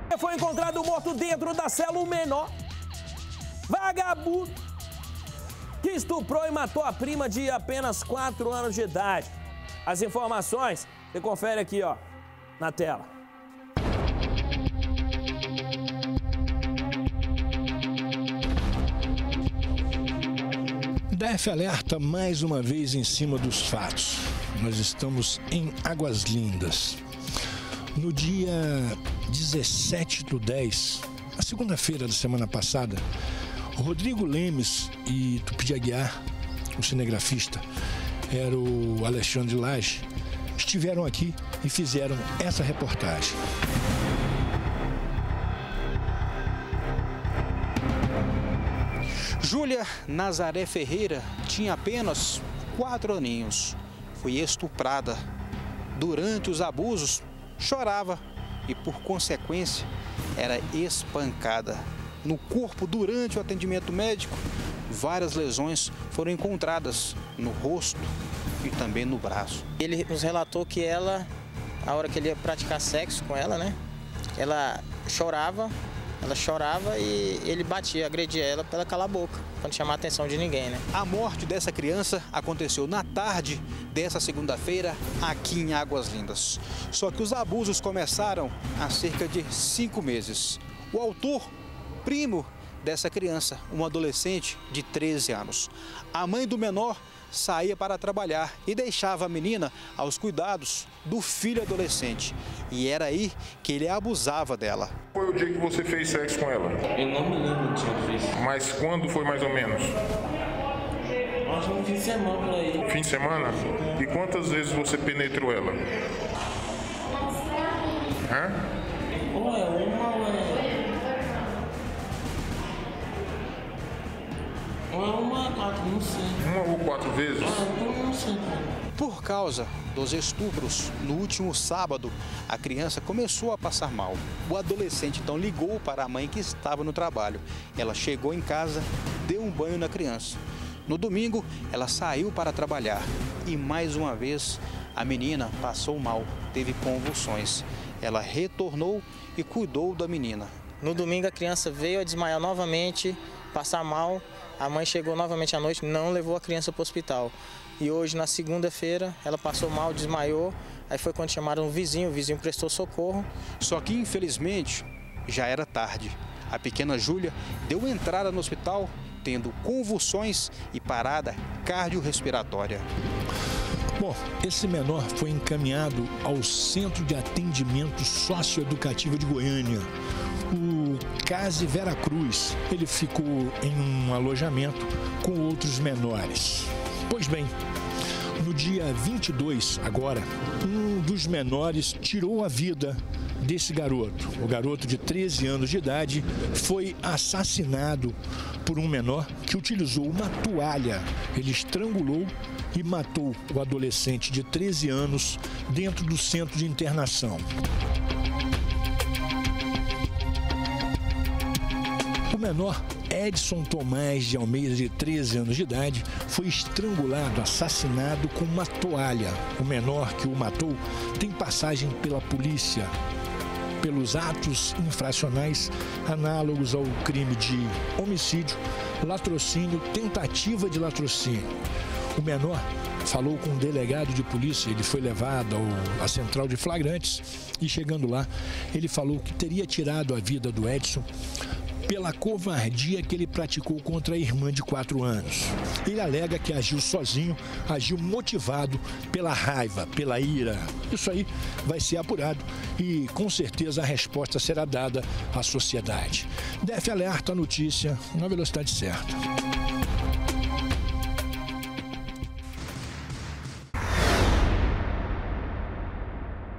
Foi encontrado morto dentro da cela o menor vagabundo que estuprou e matou a prima de apenas 4 anos de idade. As informações você confere aqui, ó, na tela. DF alerta mais uma vez em cima dos fatos. Nós estamos em Águas Lindas. No dia 17/10, a segunda-feira da semana passada, o Rodrigo Lemes e Tupi Aguiar, o cinegrafista, era o Alexandre Lage, estiveram aqui e fizeram essa reportagem. Júlia Nazaré Ferreira tinha apenas 4 aninhos. Foi estuprada. Durante os abusos, chorava e, por consequência, era espancada. No corpo, durante o atendimento médico, várias lesões foram encontradas no rosto e também no braço. Ele nos relatou que ela, a hora que ele ia praticar sexo com ela, né? Ela chorava e ele batia, agredia ela para ela calar a boca, para não chamar a atenção de ninguém, né? A morte dessa criança aconteceu na tarde dessa segunda-feira aqui em Águas Lindas. Só que os abusos começaram há cerca de 5 meses. O autor, primo dessa criança, um adolescente de 13 anos. A mãe do menor saía para trabalhar e deixava a menina aos cuidados do filho adolescente. E era aí que ele abusava dela. Foi o dia que você fez sexo com ela? Eu não me lembro do dia que fiz. Mas quando foi mais ou menos? Acho que no fim de semana por aí. Fim de semana? E quantas vezes você penetrou ela? Hã? Ou é uma ou é... Ou é uma, 4, não sei. 1 ou 4 vezes? Não sei. Por causa dos estupros, no último sábado, a criança começou a passar mal. O adolescente então ligou para a mãe que estava no trabalho. Ela chegou em casa, deu um banho na criança. No domingo, ela saiu para trabalhar e mais uma vez a menina passou mal, teve convulsões. Ela retornou e cuidou da menina. No domingo a criança veio a desmaiar novamente, passar mal. A mãe chegou novamente à noite, não levou a criança para o hospital. E hoje, na segunda-feira, ela passou mal, desmaiou. Aí foi quando chamaram o vizinho prestou socorro. Só que, infelizmente, já era tarde. A pequena Júlia deu entrada no hospital, tendo convulsões e parada cardiorrespiratória. Bom, esse menor foi encaminhado ao Centro de Atendimento Socioeducativo de Goiânia, o Case Vera Cruz. Ele ficou em um alojamento com outros menores. Pois bem, no dia 22, agora, um dos menores tirou a vida desse garoto. O garoto de 13 anos de idade foi assassinado por um menor que utilizou uma toalha. Ele estrangulou e matou o adolescente de 13 anos dentro do centro de internação. O menor Edson Tomás de Almeida, de 13 anos de idade, foi estrangulado, assassinado com uma toalha. O menor que o matou tem passagem pela polícia pelos atos infracionais análogos ao crime de homicídio, latrocínio, tentativa de latrocínio. O menor falou com um delegado de polícia, ele foi levado à central de flagrantes e, chegando lá, ele falou que teria tirado a vida do Edson pela covardia que ele praticou contra a irmã de 4 anos. Ele alega que agiu sozinho, agiu motivado pela raiva, pela ira. Isso aí vai ser apurado e, com certeza, a resposta será dada à sociedade. DF alerta a notícia na velocidade certa.